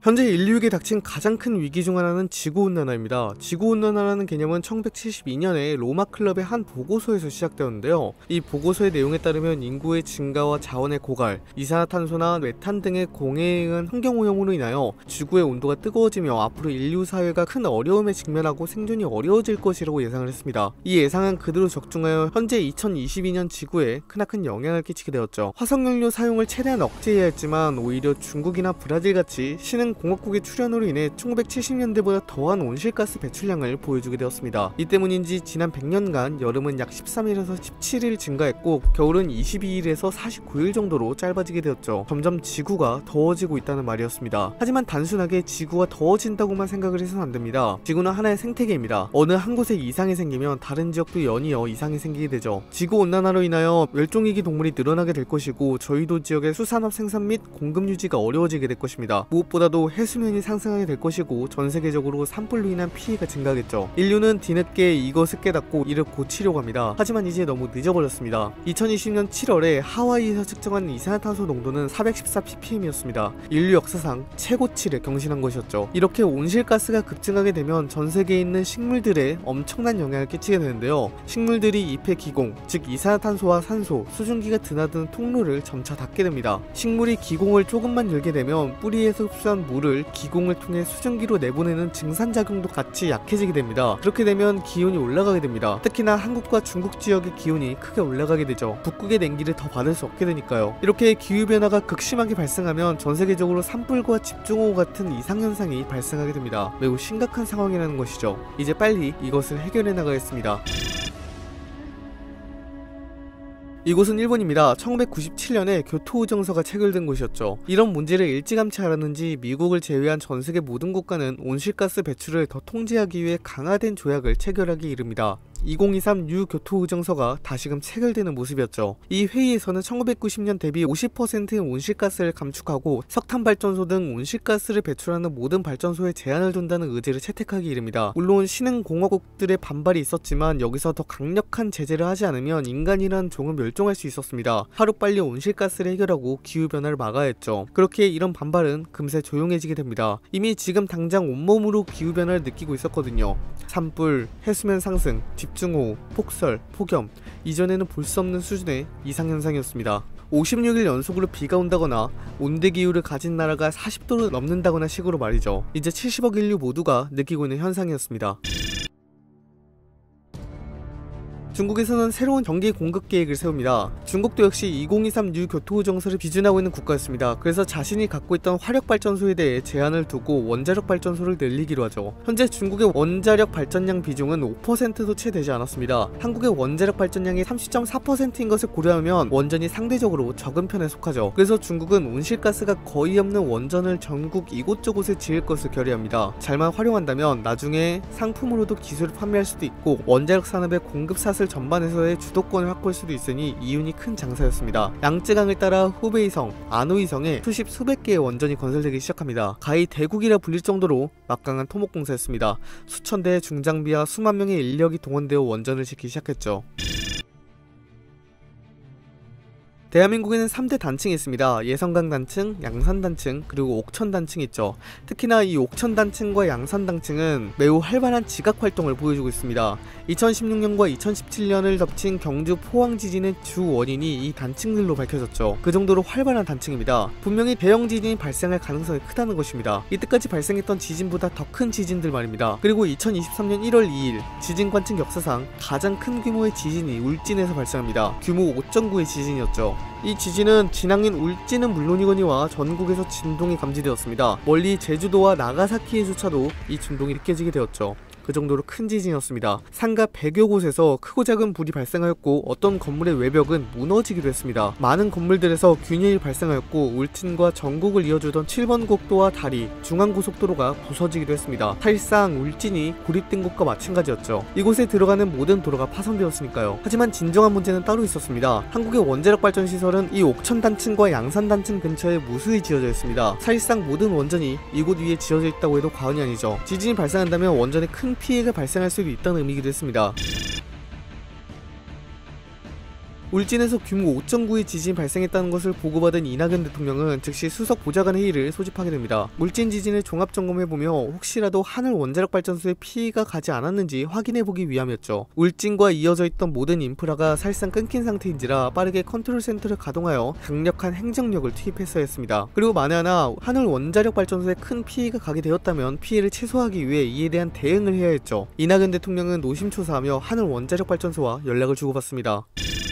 현재 인류에게 닥친 가장 큰 위기 중 하나는 지구온난화입니다. 지구온난화라는 개념은 1972년에 로마 클럽의 한 보고서에서 시작되었는데요. 이 보고서의 내용에 따르면 인구의 증가와 자원의 고갈, 이산화탄소나 메탄 등의 공해에 의한 환경오염으로 인하여 지구의 온도가 뜨거워지며 앞으로 인류 사회가 큰 어려움에 직면하고 생존이 어려워질 것이라고 예상을 했습니다. 이 예상은 그대로 적중하여 현재 2022년 지구에 크나큰 영향을 끼치게 되었죠. 화석연료 사용을 최대한 억제해야 했지만 오히려 중국이나 브라질같이 신흥공업국의 출현으로 인해 1970년대보다 더한 온실가스 배출량을 보여주게 되었습니다. 이 때문인지 지난 100년간 여름은 약 13일에서 17일 증가했고 겨울은 22일에서 49일 정도로 짧아지게 되었죠. 점점 지구가 더워지고 있다는 말이었습니다. 하지만 단순하게 지구가 더워진다고만 생각을 해서는 안됩니다. 지구는 하나의 생태계입니다. 어느 한 곳에 이상이 생기면 다른 지역도 연이어 이상이 생기게 되죠. 지구온난화로 인하여 멸종위기 동물이 늘어나게 될 것이고 저희도 지역의 수산업 생산 및 공급 유지가 어려워지게 될 것입니다. 무엇보다도 해수면이 상승하게 될 것이고 전세계적으로 산불로 인한 피해가 증가하겠죠. 인류는 뒤늦게 이것을 깨닫고 이를 고치려고 합니다. 하지만 이제 너무 늦어버렸습니다. 2020년 7월에 하와이에서 측정한 이산화탄소 농도는 414ppm이었습니다. 인류 역사상 최고치를 경신한 것이었죠. 이렇게 온실가스가 급증하게 되면 전세계에 있는 식물들에 엄청난 영향을 끼치게 되는데요. 식물들이 잎의 기공, 즉 이산화탄소와 산소, 수증기가 드나드는 통로를 점차 닫게 됩니다. 식물이 기공을 조금만 열게 되면 뿌리에서 흡수한 물을 기공을 통해 수증기로 내보내는 증산작용도 같이 약해지게 됩니다. 그렇게 되면 기온이 올라가게 됩니다. 특히나 한국과 중국 지역의 기온이 크게 올라가게 되죠. 북극의 냉기를 더 받을 수 없게 되니까요. 이렇게 기후변화가 극심하게 발생하면 전세계적으로 산불과 집중호우 같은 이상현상이 발생하게 됩니다. 매우 심각한 상황이라는 것이죠. 이제 빨리 이것을 해결해 나가겠습니다. 이곳은 일본입니다. 1997년에 교토의정서가 체결된 곳이었죠. 이런 문제를 일찌감치 알았는지 미국을 제외한 전세계 모든 국가는 온실가스 배출을 더 통제하기 위해 강화된 조약을 체결하기 이릅니다. 2023 뉴교토의정서가 다시금 체결되는 모습이었죠. 이 회의에서는 1990년 대비 50%의 온실가스를 감축하고 석탄발전소 등 온실가스를 배출하는 모든 발전소에 제한을 둔다는 의지를 채택하기 이릅니다. 물론 신흥공화국들의 반발이 있었지만 여기서 더 강력한 제재를 하지 않으면 인간이란 종은 멸종할 수 있었습니다. 하루빨리 온실가스를 해결하고 기후변화를 막아야 했죠. 그렇게 이런 반발은 금세 조용해지게 됩니다. 이미 지금 당장 온몸으로 기후변화를 느끼고 있었거든요. 산불, 해수면 상승, 집중호우, 폭설, 폭염, 이전에는 볼 수 없는 수준의 이상현상이었습니다. 56일 연속으로 비가 온다거나 온대기후를 가진 나라가 40도를 넘는다거나 식으로 말이죠. 이제 70억 인류 모두가 느끼고 있는 현상이었습니다. 중국에서는 새로운 전기 공급 계획을 세웁니다. 중국도 역시 2023 뉴교토의정서를 비준하고 있는 국가였습니다. 그래서 자신이 갖고 있던 화력발전소에 대해 제한을 두고 원자력 발전소를 늘리기로 하죠. 현재 중국의 원자력 발전량 비중은 5%도 채 되지 않았습니다. 한국의 원자력 발전량이 30.4%인 것을 고려하면 원전이 상대적으로 적은 편에 속하죠. 그래서 중국은 온실가스가 거의 없는 원전을 전국 이곳저곳에 지을 것을 결의합니다. 잘만 활용한다면 나중에 상품으로도 기술을 판매할 수도 있고 원자력 산업의 공급 사슬 전반에서의 주도권을 확보할 수도 있으니 이윤이 큰 장사였습니다. 양쯔강을 따라 후베이성, 안오이성에 수십 개의 원전이 건설되기 시작합니다. 가히 대국이라 불릴 정도로 막강한 토목공사였습니다. 수천 대의 중장비와 수만 명의 인력이 동원되어 원전을 짓기 시작했죠. 대한민국에는 3대 단층이 있습니다. 예성강 단층, 양산 단층, 그리고 옥천 단층이 있죠. 특히나 이 옥천 단층과 양산 단층은 매우 활발한 지각 활동을 보여주고 있습니다. 2016년과 2017년을 덮친 경주 포항 지진의 주 원인이 이 단층들로 밝혀졌죠. 그 정도로 활발한 단층입니다. 분명히 대형 지진이 발생할 가능성이 크다는 것입니다. 이때까지 발생했던 지진보다 더 큰 지진들 말입니다. 그리고 2023년 1월 2일 지진 관측 역사상 가장 큰 규모의 지진이 울진에서 발생합니다. 규모 5.9의 지진이었죠. 이 지진은 진앙인 울진은 물론이거니와 전국에서 진동이 감지되었습니다. 멀리 제주도와 나가사키에조차도 이 진동이 느껴지게 되었죠. 그 정도로 큰 지진이었습니다. 상가 100여 곳에서 크고 작은 불이 발생하였고 어떤 건물의 외벽은 무너지기도 했습니다. 많은 건물들에서 균열이 발생하였고 울진과 전국을 이어주던 7번 국도와 다리, 중앙고속도로가 부서지기도 했습니다. 사실상 울진이 고립된 곳과 마찬가지였죠. 이곳에 들어가는 모든 도로가 파손되었으니까요. 하지만 진정한 문제는 따로 있었습니다. 한국의 원자력 발전 시설은 이 옥천 단층과 양산 단층 근처에 무수히 지어져 있습니다. 사실상 모든 원전이 이곳 위에 지어져 있다고 해도 과언이 아니죠. 지진이 발생한다면 원전에 큰 피해가 발생할 수도 있다는 의미이기도 했습니다. 울진에서 규모 5.9의 지진이 발생했다는 것을 보고받은 이낙연 대통령은 즉시 수석 보좌관 회의를 소집하게 됩니다. 울진 지진을 종합 점검해보며 혹시라도 하늘 원자력 발전소에 피해가 가지 않았는지 확인해보기 위함이었죠. 울진과 이어져 있던 모든 인프라가 사실상 끊긴 상태인지라 빠르게 컨트롤 센터를 가동하여 강력한 행정력을 투입했어야 했습니다. 그리고 만에 하나 하늘 원자력 발전소에 큰 피해가 가게 되었다면 피해를 최소화하기 위해 이에 대한 대응을 해야 했죠. 이낙연 대통령은 노심초사하며 하늘 원자력 발전소와 연락을 주고받습니다.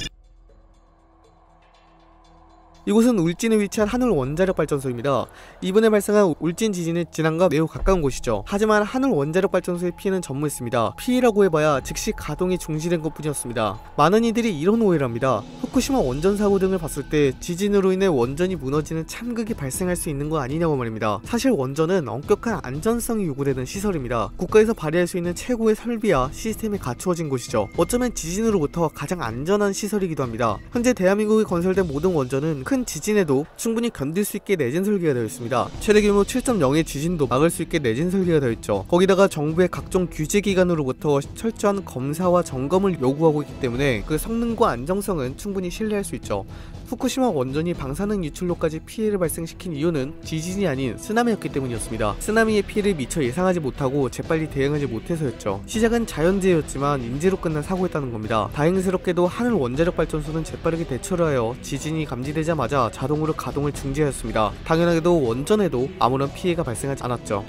이곳은 울진에 위치한 하늘 원자력 발전소입니다. 이번에 발생한 울진 지진은 진앙과 매우 가까운 곳이죠. 하지만 하늘 원자력 발전소의 피해는 전무했습니다. 피해라고 해봐야 즉시 가동이 중지된 것 뿐이었습니다. 많은 이들이 이런 오해를 합니다. 후쿠시마 원전 사고 등을 봤을 때 지진으로 인해 원전이 무너지는 참극이 발생할 수 있는 거 아니냐고 말입니다. 사실 원전은 엄격한 안전성이 요구되는 시설입니다. 국가에서 발휘할 수 있는 최고의 설비와 시스템이 갖추어진 곳이죠. 어쩌면 지진으로부터 가장 안전한 시설이기도 합니다. 현재 대한민국에 건설된 모든 원전은 큰 지진에도 충분히 견딜 수 있게 내진 설계가 되어 있습니다. 최대 규모 7.0의 지진도 막을 수 있게 내진 설계가 되어 있죠. 거기다가 정부의 각종 규제기관으로부터 철저한 검사와 점검을 요구하고 있기 때문에 그 성능과 안정성은 충분히 신뢰할 수 있죠. 후쿠시마 원전이 방사능 유출로까지 피해를 발생시킨 이유는 지진이 아닌 쓰나미였기 때문이었습니다. 쓰나미의 피해를 미처 예상하지 못하고 재빨리 대응하지 못해서였죠. 시작은 자연재해였지만 인재로 끝난 사고였다는 겁니다. 다행스럽게도 하늘 원자력 발전소는 재빠르게 대처를 하여 지진이 감지되자마자 자동으로 가동을 중지하였습니다. 당연하게도 원전에도 아무런 피해가 발생하지 않았죠.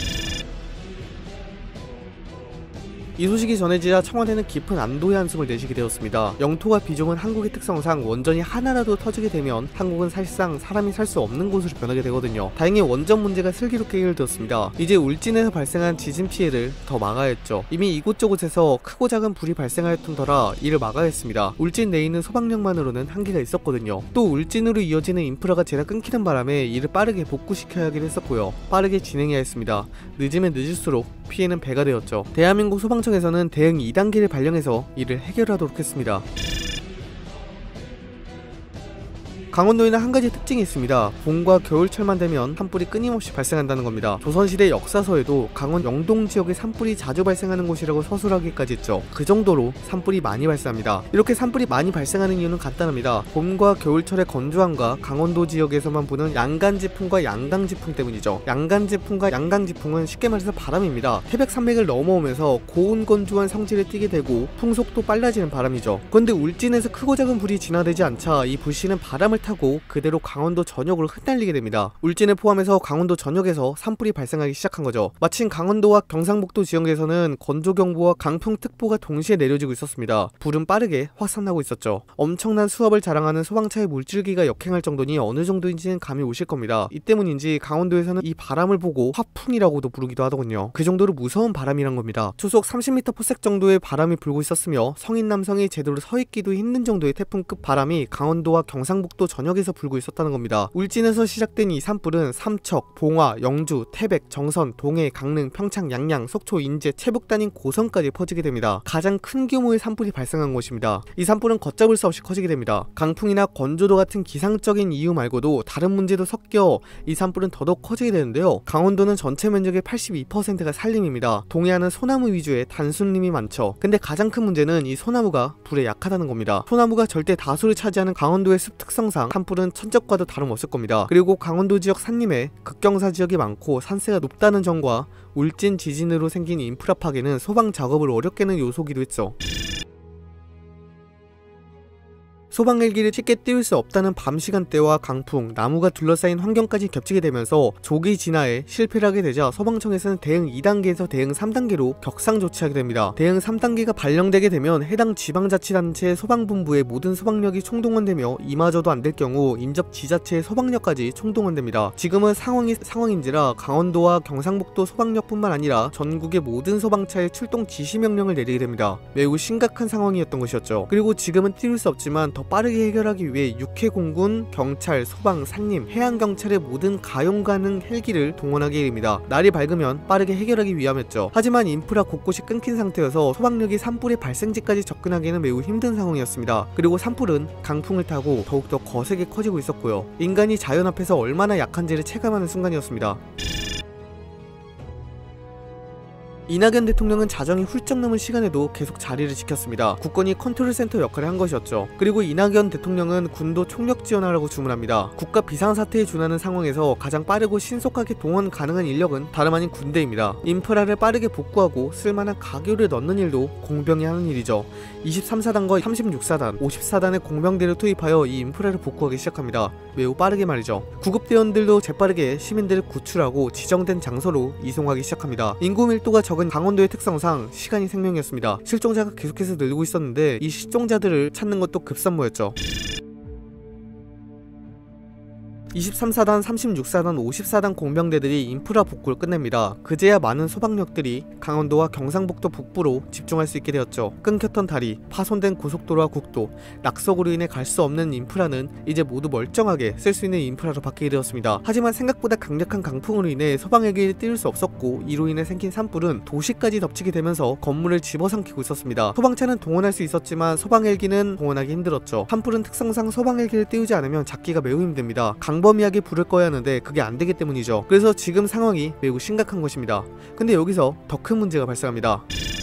이 소식이 전해지자 청와대는 깊은 안도의 한숨을 내쉬게 되었습니다. 영토와 비중은 한국의 특성상 원전이 하나라도 터지게 되면 한국은 사실상 사람이 살 수 없는 곳으로 변하게 되거든요. 다행히 원전 문제가 슬기롭게 해결되었습니다. 이제 울진에서 발생한 지진 피해를 더 막아야 했죠. 이미 이곳저곳에서 크고 작은 불이 발생하였던 터라 이를 막아야 했습니다. 울진 내에 있는 소방력만으로는 한계가 있었거든요. 또 울진으로 이어지는 인프라가 재나 끊기는 바람에 이를 빠르게 복구시켜야 하기로 했었고요. 빠르게 진행해야 했습니다. 늦으면 늦을수록 피해는 배가 되었죠. 대한민국 소방청에서는 대응 2단계를 발령해서 이를 해결하도록 했습니다. 강원도에는 한 가지 특징이 있습니다. 봄과 겨울철만 되면 산불이 끊임없이 발생한다는 겁니다. 조선시대 역사서에도 강원 영동 지역에 산불이 자주 발생하는 곳이라고 서술하기까지 했죠. 그 정도로 산불이 많이 발생합니다. 이렇게 산불이 많이 발생하는 이유는 간단합니다. 봄과 겨울철의 건조함과 강원도 지역에서만 부는 양간지풍과 양강지풍 때문이죠. 양간지풍과 양강지풍은 쉽게 말해서 바람입니다. 태백산맥을 넘어오면서 고온 건조한 성질에 띄게 되고 풍속도 빨라지는 바람이죠. 그런데 울진에서 크고 작은 불이 진화되지 않자 이 불씨는 바람을 타고 그대로 강원도 전역으로 흩날리게 됩니다. 울진을 포함해서 강원도 전역에서 산불이 발생하기 시작한 거죠. 마침 강원도와 경상북도 지역에서는 건조경보와 강풍특보가 동시에 내려지고 있었습니다. 불은 빠르게 확산하고 있었죠. 엄청난 수압을 자랑하는 소방차의 물줄기가 역행할 정도니 어느 정도인지는 감이 오실 겁니다. 이 때문인지 강원도에서는 이 바람을 보고 화풍이라고도 부르기도 하더군요. 그 정도로 무서운 바람이란 겁니다. 초속 30m/s 정도의 바람이 불고 있었으며 성인 남성이 제대로 서 있기도 힘든 정도의 태풍급 바람이 강원도와 경상북도 전역에서 불고 있었다는 겁니다. 울진에서 시작된 이 산불은 삼척, 봉화, 영주, 태백, 정선, 동해, 강릉, 평창, 양양, 속초, 인제, 체북단인 고성까지 퍼지게 됩니다. 가장 큰 규모의 산불이 발생한 곳입니다. 이 산불은 걷잡을 수 없이 커지게 됩니다. 강풍이나 건조도 같은 기상적인 이유 말고도 다른 문제도 섞여 이 산불은 더더욱 커지게 되는데요. 강원도는 전체 면적의 82%가 산림입니다. 동해안은 소나무 위주의 단순림이 많죠. 근데 가장 큰 문제는 이 소나무가 불에 약하다는 겁니다. 소나무가 절대 다수를 차지하는 강원도의 숲 특성상 산불은 천적과도 다름없을 겁니다. 그리고 강원도 지역 산림에 극경사 지역이 많고 산세가 높다는 점과 울진 지진으로 생긴 인프라 파괴는 소방 작업을 어렵게 하는 요소기도 했죠. 소방 헬기를 쉽게 띄울 수 없다는 밤 시간대와 강풍, 나무가 둘러싸인 환경까지 겹치게 되면서 조기 진화에 실패를 하게 되자 소방청에서는 대응 2단계에서 대응 3단계로 격상 조치하게 됩니다. 대응 3단계가 발령되게 되면 해당 지방자치단체의 소방본부의 모든 소방력이 총동원되며 이마저도 안 될 경우 인접 지자체의 소방력까지 총동원됩니다. 지금은 상황이 상황인지라 강원도와 경상북도 소방력뿐만 아니라 전국의 모든 소방차에 출동 지시명령을 내리게 됩니다. 매우 심각한 상황이었던 것이었죠. 그리고 지금은 띄울 수 없지만 더 빠르게 해결하기 위해 육해공군, 경찰, 소방, 산림, 해양경찰의 모든 가용 가능 헬기를 동원하게 됩니다. 날이 밝으면 빠르게 해결하기 위함이었죠. 하지만 인프라 곳곳이 끊긴 상태여서 소방력이 산불의 발생지까지 접근하기는 매우 힘든 상황이었습니다. 그리고 산불은 강풍을 타고 더욱더 거세게 커지고 있었고요. 인간이 자연 앞에서 얼마나 약한지를 체감하는 순간이었습니다. 이낙연 대통령은 자정이 훌쩍 넘은 시간에도 계속 자리를 지켰습니다. 국권이 컨트롤 센터 역할을 한 것이었죠. 그리고 이낙연 대통령은 군도 총력 지원하라고 주문합니다. 국가 비상사태에 준하는 상황에서 가장 빠르고 신속하게 동원 가능한 인력은 다름 아닌 군대입니다. 인프라를 빠르게 복구하고 쓸만한 가교를 넣는 일도 공병이 하는 일이죠. 23사단과 36사단, 54단의 공병대를 투입하여 이 인프라를 복구하기 시작합니다. 매우 빠르게 말이죠. 구급대원들도 재빠르게 시민들을 구출하고 지정된 장소로 이송하기 시작합니다. 인구 밀도가 적은 강원도의 특성상 시간이 생명이었습니다. 실종자가 계속해서 늘고 있었는데 이 실종자들을 찾는 것도 급선무였죠. 23사단, 36사단, 54단 공병대들이 인프라 복구를 끝냅니다. 그제야 많은 소방력들이 강원도와 경상북도 북부로 집중할 수 있게 되었죠. 끊겼던 다리, 파손된 고속도로와 국도, 낙석으로 인해 갈 수 없는 인프라는 이제 모두 멀쩡하게 쓸 수 있는 인프라로 바뀌게 되었습니다. 하지만 생각보다 강력한 강풍으로 인해 소방헬기를 띄울 수 없었고 이로 인해 생긴 산불은 도시까지 덮치게 되면서 건물을 집어삼키고 있었습니다. 소방차는 동원할 수 있었지만 소방헬기는 동원하기 힘들었죠. 산불은 특성상 소방헬기를 띄우지 않으면 잡기가 매우 힘듭니다. 광범위하게 불을 꺼야 하는데 그게 안 되기 때문이죠. 그래서 지금 상황이 매우 심각한 것입니다. 근데 여기서 더 큰 문제가 발생합니다.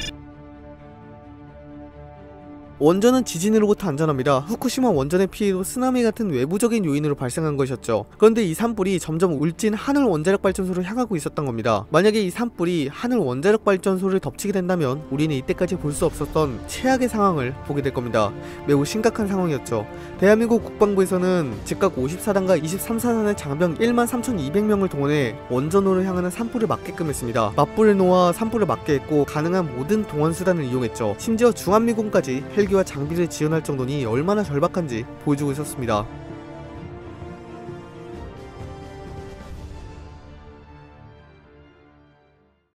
원전은 지진으로부터 안전합니다. 후쿠시마 원전의 피해도 쓰나미 같은 외부적인 요인으로 발생한 것이었죠. 그런데 이 산불이 점점 울진 하늘 원자력 발전소로 향하고 있었던 겁니다. 만약에 이 산불이 하늘 원자력 발전소를 덮치게 된다면 우리는 이때까지 볼 수 없었던 최악의 상황을 보게 될 겁니다. 매우 심각한 상황이었죠. 대한민국 국방부에서는 즉각 54단과 23사단의 장병 13,200명을 동원해 원전으로 향하는 산불을 막게끔 했습니다. 맞불을 놓아 산불을 막게 했고 가능한 모든 동원 수단을 이용했죠. 심지어 중한미군까지 헬기와 장비를 지원할 정도니 얼마나 절박한지 보여주고 있었습니다.